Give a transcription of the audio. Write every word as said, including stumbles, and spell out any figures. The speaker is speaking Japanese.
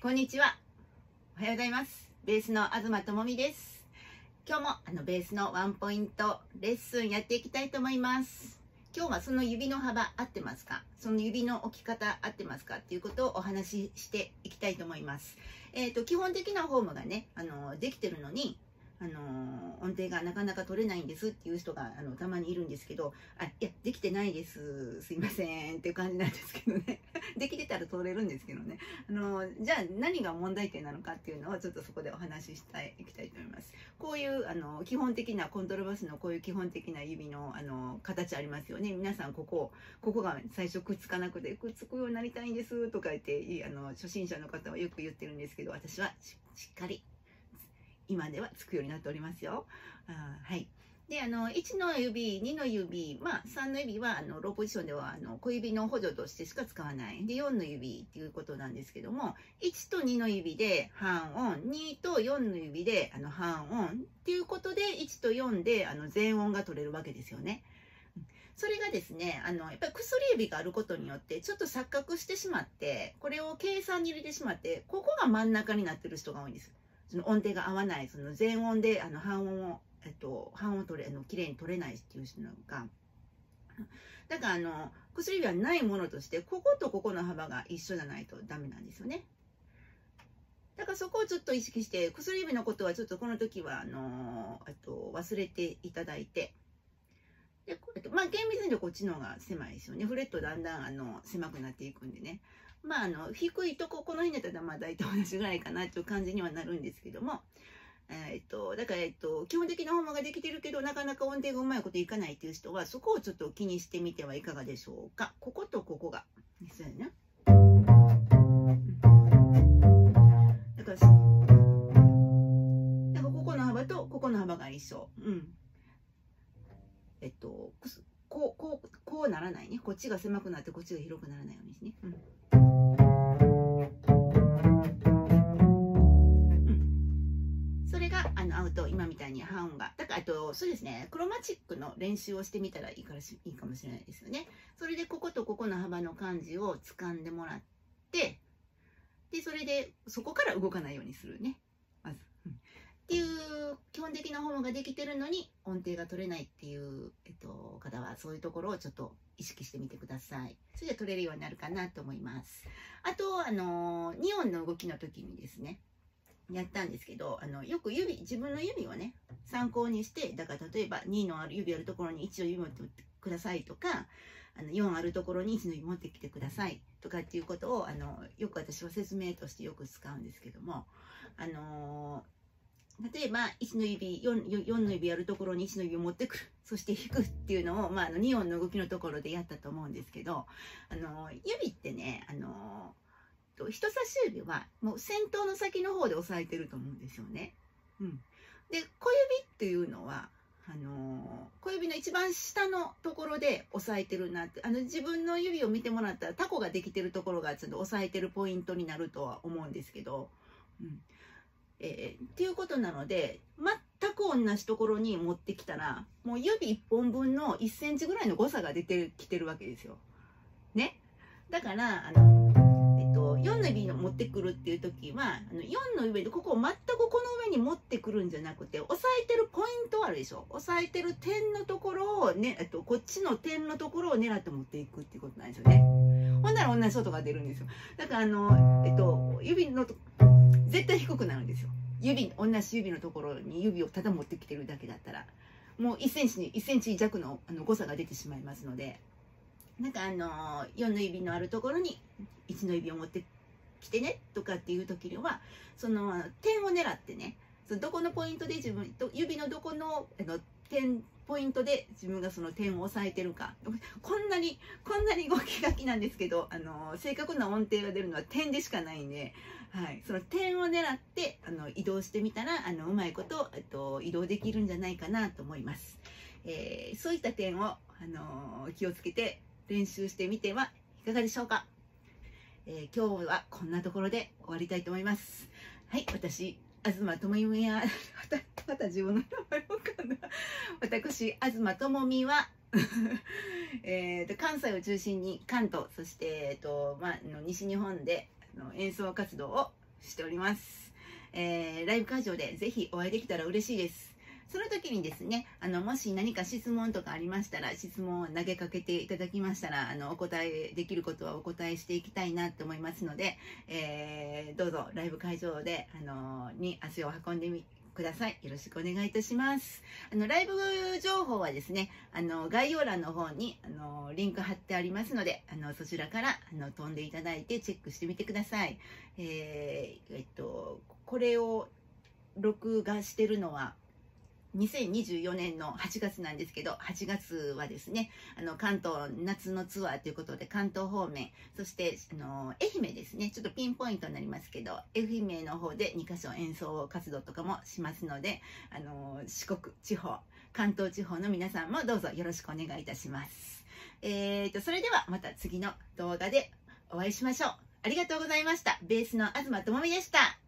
こんにちは。おはようございます。ベースの東智美です。今日もあのベースのワンポイントレッスンやっていきたいと思います。今日はその指の幅合ってますか、その指の置き方合ってますかっていうことをお話ししていきたいと思います。えっと、基本的なフォームがね、あのできてるのに、あの音程がなかなか取れないんですっていう人があのたまにいるんですけど、あ、いや、できてないです、すいませんっていう感じなんですけどね。できてたら取れるんですけどね。あのじゃあ何が問題点なのかっていうのをちょっとそこでお話ししたいいきたいと思います。こういうあの基本的なコントラバスのこういう基本的な指のあの形ありますよね。皆さんここここが最初くっつかなくてくっつくようになりたいんですとか言ってあの初心者の方はよく言ってるんですけど、私は し, しっかり今ではつくようになっておりますよ。あ、はい。で、あのいちの指、にの指、まあ、さんの指はあのローポジションではあの小指の補助としてしか使わない。で、よんの指っていうことなんですけども、いちとにの指で半音、にとよんの指であの半音っていうことで、いちとよんであの全音が取れるわけですよね。それがですね、あのやっぱり薬指があることによってちょっと錯覚してしまって、これを計算に入れてしまって、ここが真ん中になってる人が多いんです。その音程が合わない、その全音であの半音を、えっと、半音取れあの綺麗に取れないっていう人なんか、だからあの薬指はないものとして、こことここの幅が一緒じゃないとダメなんですよね。だからそこをちょっと意識して、薬指のことはちょっとこの時はあの、えっと、忘れていただいて、でこれまあ厳密に言うとこっちの方が狭いですよね。フレットだんだんあの狭くなっていくんでね。まああの低いとこ、この辺だったらまあ大体同じぐらいかなという感じにはなるんですけども、えっとだからえっと基本的なフォームができてるけどなかなか音程がうまいこといかないっていう人は、そこをちょっと気にしてみてはいかがでしょうか。こことここがですよね。だからなんかここの幅とここの幅が一緒。うん。えっと、こう、こう、こうならないね。こっちが狭くなってこっちが広くならないようにですね。うん。うん、それがあの合うと今みたいに半音が。だからあとそうですね。クロマチックの練習をしてみたらいいからしいいかもしれないですよね。それでこことここの幅の感じを掴んでもらって、でそれでそこから動かないようにするね。まず。うんっていう基本的なフォームができてるのに音程が取れないっていう、えっと、方はそういうところをちょっと意識してみてください。それで取れるようになるかなと思います。あと、あのに音の動きの時にですね、やったんですけど、あのよく指、自分の指をね、参考にして、だから例えばにのある指あるところにいちの指持ってくださいとか、あのよんあるところにいちの指持ってきてくださいとかっていうことをあのよく私は説明としてよく使うんですけども、あのー例えばいちの指 4, 4の指やるところにいちの指を持ってくる、そして引くっていうのを、まあ、あのに音の動きのところでやったと思うんですけど、あの指ってね、あの人差し指はもう先頭の先の方で押さえてると思うんですよね。うん、で小指っていうのはあの小指の一番下のところで押さえてるなって、あの自分の指を見てもらったらタコができてるところがちょっと押さえてるポイントになるとは思うんですけど、うんえー、っていうことなので、全く同じところに持ってきたらもう指いっぽんぶんのいっセンチぐらいの誤差が出てきてるわけですよ。ね。だからあの、えっと、よんの指の持ってくるっていう時はあのよんの指でここを全くこの上に持ってくるんじゃなくて、押さえてるポイントあるでしょ。押さえてる点のところを、ね、えっと、こっちの点のところを狙って持っていくっていうことなんですよね。ほんなら同じ音が出るんですよ。だからあの、えっと、指のと絶対低くなるんですよ。指、同じ指のところに指をただ持ってきてるだけだったら、もういっセンチにいっセンチ弱のあの誤差が出てしまいますので、なんかあのよんの指のあるところにいちの指を持ってきてねとかっていう時には、その点を狙ってね、そのどこのポイントで自分と指のどこのあの点ポイントで自分がその点を押さえてるか、こんなにこんなに動き書きなんですけど、あの正確な音程が出るのは点でしかないんで、はい、その点を狙ってあの移動してみたらあのうまいこと、えっと、移動できるんじゃないかなと思います。えー、そういった点を、あの気をつけて練習してみてはいかがでしょうか。えー、今日はこんなところで終わりたいと思います。はい、私東智美やまたまた自分の名前をかんだ私東智美はえーと関西を中心に関東、そして、えーとまあ、の西日本であの演奏活動をしております。えー、ライブ会場でぜひお会いできたら嬉しいです。その時にですね、あの、もし何か質問とかありましたら、質問を投げかけていただきましたら、あの、お答えできることはお答えしていきたいなと思いますので、えー、どうぞライブ会場で、あの、に足を運んでみください。よろしくお願いいたします。あの、ライブ情報はですね、あの、概要欄の方に、あの、リンク貼ってありますので、あの、そちらから、あの、飛んでいただいてチェックしてみてください。えー、えっと、これを録画してるのは、にせんにじゅうよねんのはちがつなんですけど、はちがつはですね、あの関東夏のツアーということで関東方面、そしてあの愛媛ですね、ちょっとピンポイントになりますけど、愛媛の方でにかしょ演奏活動とかもしますので、あの四国地方、関東地方の皆さんもどうぞよろしくお願いいたします。えーと、それではまた次の動画でお会いしましょう。ありがとうございました。ベースの東智美でした。